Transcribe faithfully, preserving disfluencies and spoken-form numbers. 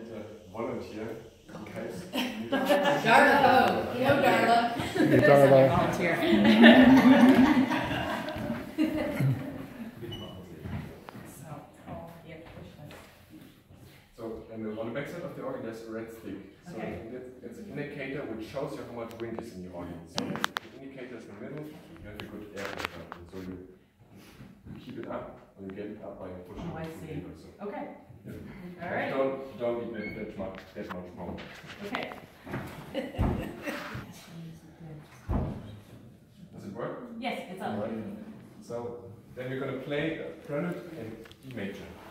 need a volunteer in case. Darla, no Darla. Darla. Volunteer. So, oh, yeah, push that. So, and on the back side of the organ, there's a red stick. So Okay. it's an indicator which shows you how much wind is in the organ. So the indicator is in the middle. You have a good air pressure. So you, you keep it up, and you get it up by pushing. Oh, I the see. lever. So, Okay. yeah. All right. Don't don't need that, that much that much more. Okay. Does it work? Yes, it's All up. right. So then we're going to play a prelude in D major.